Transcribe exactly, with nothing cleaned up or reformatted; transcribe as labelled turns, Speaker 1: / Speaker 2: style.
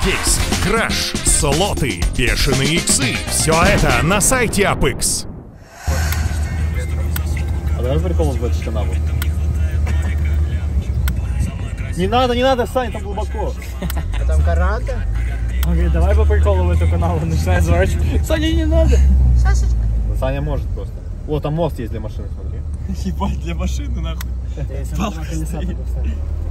Speaker 1: кейс, краш, слоты, бешеные иксы. Все это на сайте Apix.
Speaker 2: А давай прикол в эту канаву. Не надо, не надо, Сань, там глубоко.
Speaker 3: А там карата?
Speaker 4: Он говорит, давай по приколу в эту канаву, начинает заворачивать. Саня, не надо.
Speaker 3: Сашечка.
Speaker 2: Саня может просто. О, там мост есть для машины, смотри.
Speaker 4: Ебать, для машины нахуй.
Speaker 3: Да, я сам два колеса только вставил.